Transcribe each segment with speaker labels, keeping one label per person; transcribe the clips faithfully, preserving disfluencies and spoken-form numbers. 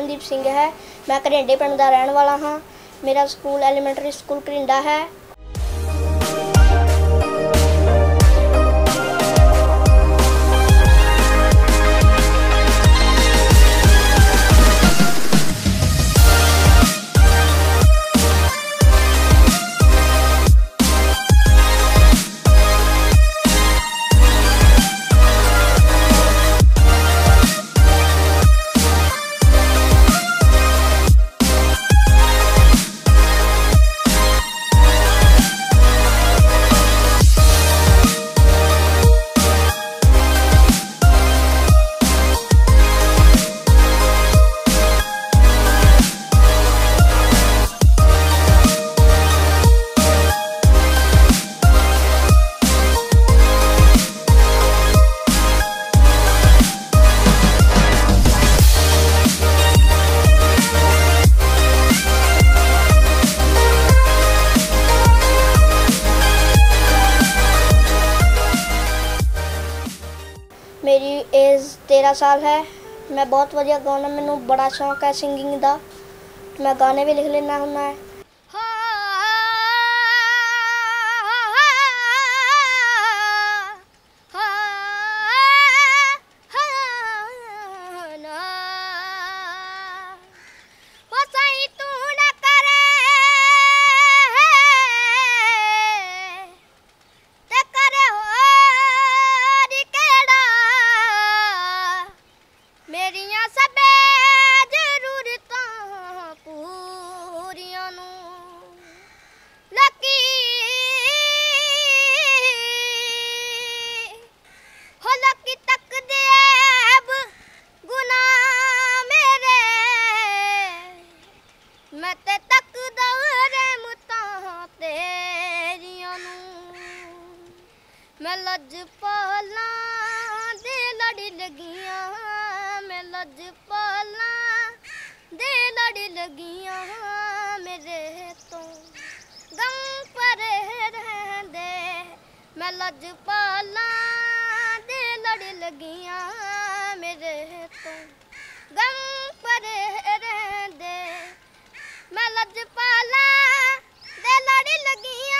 Speaker 1: पवनदीप सिंह है। मैं घरिंडे पिंड का रहने वाला हाँ। मेरा स्कूल एलीमेंटरी स्कूल घरिंडा है। मेरी एज तेरह साल है। मैं बहुत वधिया गाना, मैनू बड़ा शौक है सिंगिंग का। मैं गाने भी लिख लेना हूँ। मैं मैं लजपाला दे लड़ी लगियां, मैं लजपाला दे लड़ी लगियां, मेरे तो गम परे रहंदे। मैं लजपाला दे लड़ी लगियां, मेरे तो गम परे रहंदे। मैं लजपाला दे लड़ी लगियां,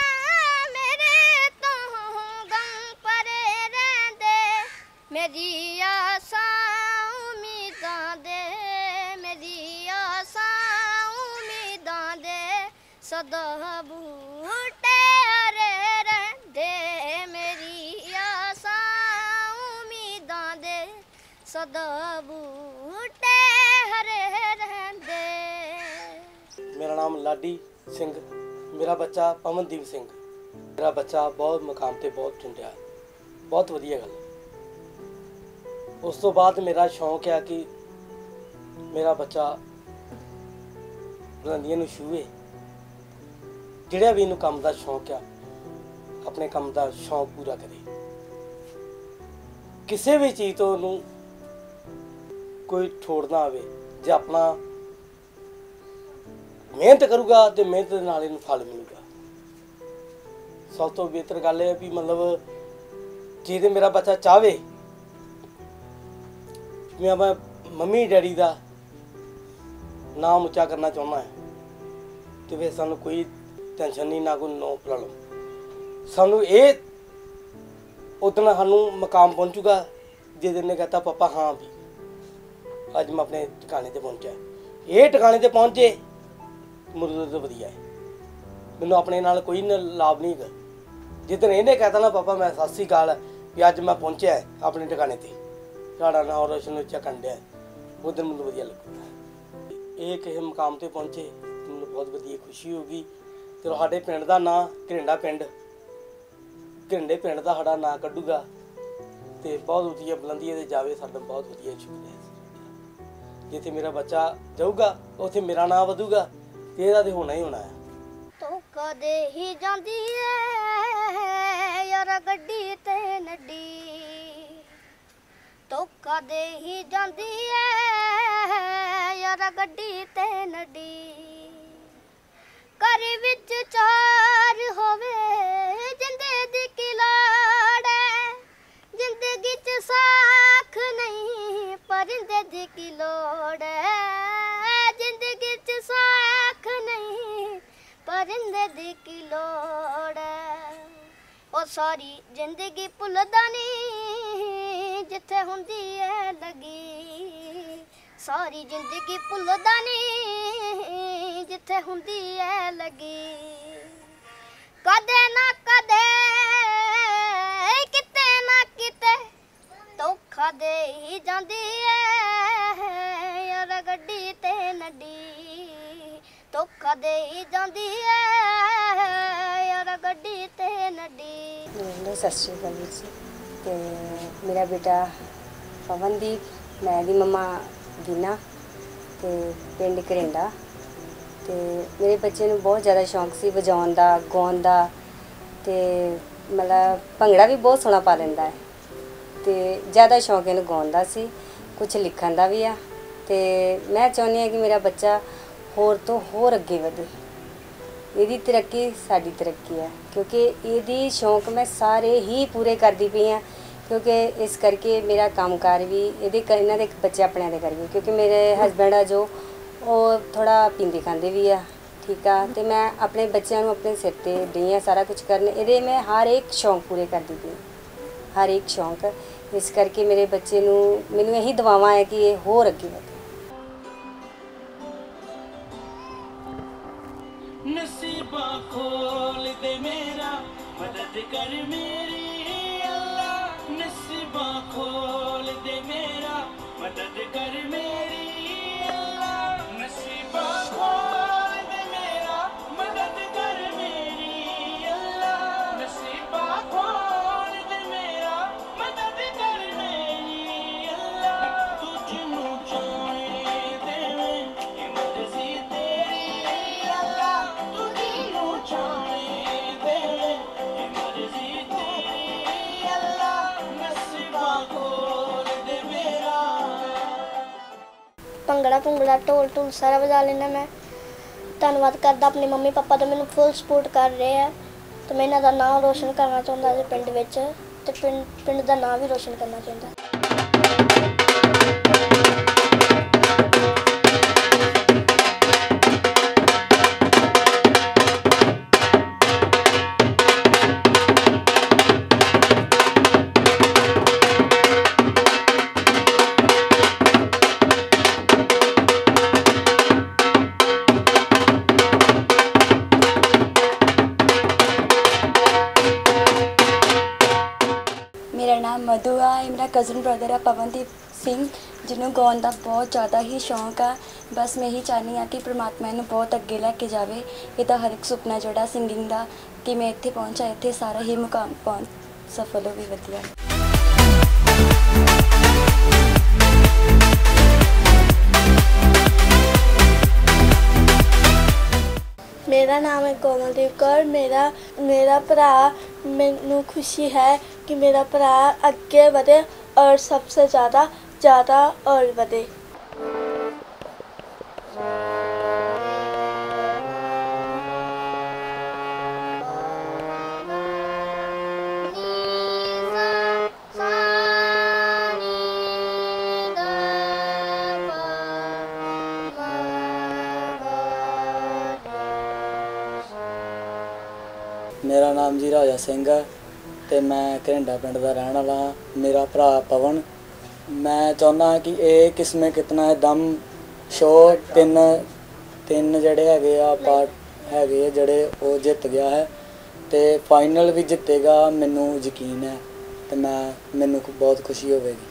Speaker 1: मेरी आसा उम्मीदां दे, मेरी आसा उम्मीदां दे सदा बूटे हरे रहंदे। मेरी आसा उम्मीदां दे सदा बूटे हरे रहंदे।
Speaker 2: मेरा नाम लाडी सिंह, मेरा बच्चा पवनदीप सिंह। मेरा बच्चा बहुत मुकाम ते बहुत चुंडिया, बहुत वधिया गल। उस तो बाद मेरा शौक है कि मेरा बच्चा बुलंदियां नूं छूए। जिहड़ा भी इनू काम का शौक है अपने काम का शौक पूरा करे। किसी भी चीज़ तो उन्हों कोई ठोड़ ना आवे। जे अपना मेहनत करूगा तो मेहनत दे नाल इनू फल मिलेगा। सब तो बेहतर गल है भी मतलब जे ते मेरा बच्चा चाहे मैं मैं मम्मी डैडी का नाम उच्चा करना चाहना है तो फिर सानू कोई टेंशन नहीं, ना कोई नो प्रॉब्लम। सानू ये उतना सानू मकाम पहुँचूगा जिस दिन ने कहता पापा हाँ भी अज मैं अपने ठिकाने ते पहुँचा। ये ठिकाने ते पहुँचे मुझे तो वधिया है। मैनू अपने नाल कोई लाभ नहीं है। जिस दिन इन्हें कहता ना पापा मैं सत श्री अकाल भी अज मैं पहुँचा है अपने ठिकाने ते, साड़ा नाम रोशन उच्चा कंडिया, उस दिन मैं वधिया लगूगा। ये किसी मुकाम पर पहुँचे मैं बहुत वधिया खुशी होगी। तो साढ़े पिंड का नाँ घरिंडा पिंड, घरिंडे पिंड का साढ़ा नाँ कढ़ूगा तो बहुत वधिया बुलंदियां ते जावे। साडा बहुत वधिया शुक्रिया। जिथे मेरा बच्चा जाऊगा उत्थे मेरा नाम वधूगा तो यह तो होना ही होना है।
Speaker 1: तो कदे ही जांदी है यार गड्डी ते नड्डी, तो कदे ही जांदी है यार गड्डी ते नड्डी। घर विच चार होवे जिंदगी की लोड़ है, जिंदगी च साख नहीं परिंदे दी की लोड़ है। ਸਾਰੀ ਜ਼ਿੰਦਗੀ ਭੁੱਲਦਾ ਨਹੀਂ ਜਿੱਥੇ ਹੁੰਦੀ ਐ ਲੱਗੀ ਸਾਰੀ ਜ਼ਿੰਦਗੀ ਭੁੱਲਦਾ ਨਹੀਂ ਜਿੱਥੇ ਹੁੰਦੀ ਐ ਲੱਗੀ ਕਦੇ ਨਾ ਕਦੇ ਕਿਤੇ ਨਾ ਕਿਤੇ ਧੋਖਾ ਦੇ ਹੀ ਜਾਂਦੀ ਐ ਯਾਰ ਗੱਡੀ ਤੇ ਨੱਡੀ ਧੋਖਾ ਦੇ ਹੀ ਜਾਂਦੀ ਐ ਯਾਰ ਗੱਡੀ ਤੇ ਨੱਡੀ।
Speaker 3: सत श्री अकाल जी। तो मेरा बेटा पवनदीप, मैं दी मम्मा गीना, तो पिंड करेंडा। तो मेरे बच्चे नूं बहुत ज़्यादा शौक सी वजाउण दा, गाउण दा, ते मतलब भंगड़ा भी बहुत सोहना पा लैंदा है। तो ज़्यादा शौक इहनूं गाउण दा सी, कुछ लिखण दा भी आ। ते मैं चाहुंदी हां कि मेरा बच्चा होर तो होर अगे वधे। ਇਹਦੀ ਤਰੱਕੀ ਸਾਡੀ ਤਰੱਕੀ ਹੈ क्योंकि ਇਹਦੀ शौक मैं सारे ही पूरे करती पई हाँ क्योंकि इस करके मेरा कामकार भी ਇਹਦੇ ਇਹਨਾਂ ਦੇ ਬੱਚੇ ਆਪਣਿਆਂ ਦੇ ਕਰਕੇ क्योंकि मेरे हसबैंड आ जो ਉਹ थोड़ा पींदे खांदे भी आ ठीक है। तो मैं अपने बच्चों को अपने सिर ते डी हाँ सारा कुछ करने ਇਹਦੇ मैं हर एक शौक पूरे करती पई हर एक शौक इस करके मेरे बच्चे नूं मैनूं यही दुआवां है कि ये होर अगे वधे।
Speaker 4: नसीबा खोल दे मेरा मदद कर मेरी अल्लाह नसीबा खोल दे मेरा मदद कर मेरी अल्लाह नसीबा खोल दे मेरा मदद कर मेरी अल्लाह नसीबा खोल दे मेरा मदद कर मेरी अल्लाह तुझनू चाहे देवे ये मर्जी तेरी
Speaker 1: ਭੰਗੜਾ ਭੁੰਗੜਾ ਢੋਲ ਢੋਲ ਸਾਰਾ ਵਜਾ ਲੈਣਾ। ਮੈਂ ਧੰਨਵਾਦ ਕਰਦਾ ਆਪਣੇ ਮੰਮੀ ਪਾਪਾ ਦਾ ਮੈਨੂੰ ਫੁੱਲ ਸਪੋਰਟ ਕਰ ਰਹੇ ਆ ਤੇ ਮੈਂ ਇਹਨਾਂ ਦਾ ਨਾਮ ਰੋਸ਼ਨ ਕਰਨਾ ਚਾਹੁੰਦਾ ਜੀ ਪਿੰਡ ਵਿੱਚ ਤੇ ਪਿੰਡ ਪਿੰਡ ਦਾ ਨਾਮ ਵੀ ਰੋਸ਼ਨ ਕਰਨਾ ਚਾਹੁੰਦਾ।
Speaker 5: मेरा नाम मधु आ, मेरा कज़न ब्रदर है पवनदीप सिंह जिन्होंने गाउण का बहुत ज़्यादा ही शौक है। बस मैं यही चाहनी हाँ कि परमात्मा इन्हूं बहुत अगे लैके जाए। ये हर एक सुपना जोड़ा सिंगिंग का कि मैं इत्थे पहुँचा इत्थे सारा ही मुकाम पहुँच सफल हो भी वधिया।
Speaker 6: मेरा नाम है कोमलदीप कौर। मेरा मेरा भरा मैनू खुशी है कि मेरा भरा अगे बढ़े और सबसे ज़्यादा ज़्यादा और बढ़े।
Speaker 7: मेरा नाम जी राजा सिंह है तो मैं घरिंडा पिंड का रहने वाला हाँ। मेरा भरा पवन मैं चाहुंदा कि ये किस्में कितना दम शो तीन तीन जड़े है पार्ट है जड़े वो जित गया है तो फाइनल भी जितेगा मैनू यकीन है तो मैं मैनू बहुत खुशी होगी।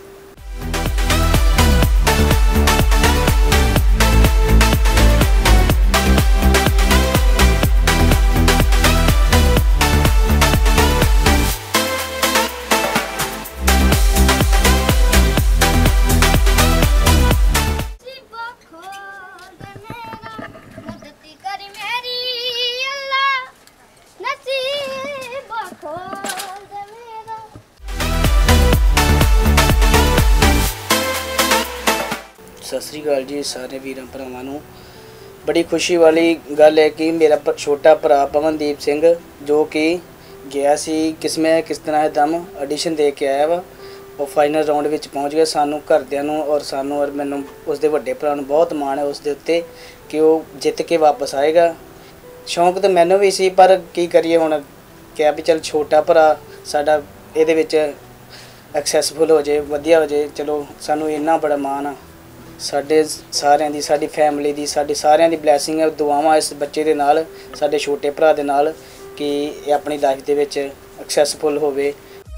Speaker 8: सत श्री अकाल जी सारे वीरां भरावां नूं। बड़ी खुशी वाली गल है कि मेरा छोटा भरा पवनदीप सिंह जो कि गया सी किस्में किस तरह दम ऑडिशन दे के आया वा और फाइनल राउंड विच पहुँच गया। सानू घरदियां नूं और सानू और मैनूं उसदे वड्डे भरा नूं बहुत माण है उसदे उत्ते कि वो जित के वापस आएगा। शौक तो मैनूं भी सी पर की करिए हुण ਕਿਹਾ ਵੀ ਚੱਲ ਛੋਟਾ ਭਰਾ ਸਾਡਾ ਇਹਦੇ ਵਿੱਚ ਐਕਸੈਸਫੁਲ ਹੋ ਜੇ, ਵਧੀਆ ਹੋ ਜੇ। ਚਲੋ ਸਾਨੂੰ ਇੰਨਾ ਬੜਾ ਮਾਣ ਆ, ਸਾਡੇ ਸਾਰਿਆਂ ਦੀ, ਸਾਡੀ ਫੈਮਿਲੀ ਦੀ, ਸਾਡੇ ਸਾਰਿਆਂ ਦੀ ਬਲੈਸਿੰਗ ਹੈ, ਦੁਆਵਾਂ ਇਸ ਬੱਚੇ ਦੇ ਨਾਲ, ਸਾਡੇ ਛੋਟੇ ਭਰਾ ਦੇ ਨਾਲ, ਕਿ ਇਹ ਆਪਣੀ ਲਾਈਫ ਦੇ ਵਿੱਚ ਐਕਸੈਸਫੁਲ ਹੋਵੇ।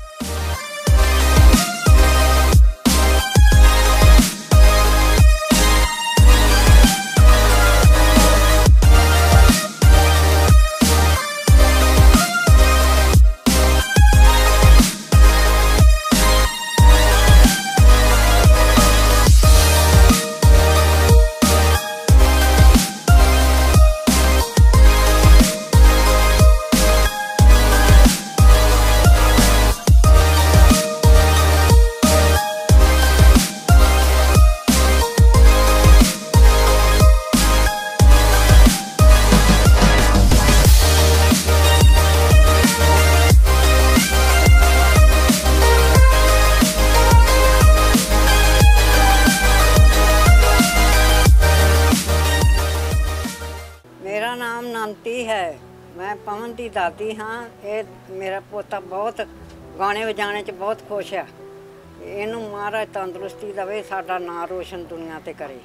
Speaker 9: मेरा नाम नांती है, मैं पवन की दादी हाँ। ये मेरा पोता बहुत गाने वजाने च बहुत खुश है। इनू महाराज तंदुरुस्ती देवे, साडा नाम रोशन दुनिया ते करे।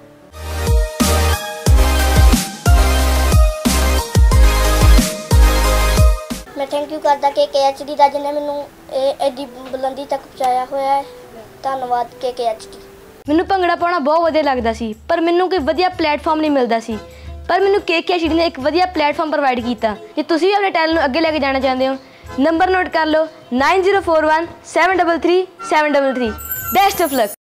Speaker 1: मैं थैंक यू करदा के के एच डी दा जिन्हें मैनू एडी बुलंदी तक पहुंचाया होया है। धन्नवाद के के एच डी।
Speaker 10: ਮੈਨੂੰ ਭੰਗੜਾ ਪਾਉਣਾ ਬਹੁਤ ਵਧੀਆ ਲੱਗਦਾ ਸੀ, ਪਰ ਮੈਨੂੰ ਕੋਈ ਵਧੀਆ ਪਲੇਟਫਾਰਮ ਨਹੀਂ ਮਿਲਦਾ ਸੀ। ਪਰ ਮੈਨੂੰ ਕੇ ਕੇ ਐਚ ਡੀ ਨੇ ਇੱਕ ਵਧੀਆ ਪਲੇਟਫਾਰਮ ਪ੍ਰੋਵਾਈਡ ਕੀਤਾ। ਜੇ ਤੁਸੀਂ ਵੀ ਆਪਣੇ ਟੈਲੈਂਟ ਨੂੰ ਅੱਗੇ ਲੈ ਕੇ ਜਾਣਾ ਚਾਹੁੰਦੇ ਹੋ, ਨੰਬਰ ਨੋਟ ਕਰ ਲਓ nine zero four one seven three three seven three three. Best of luck.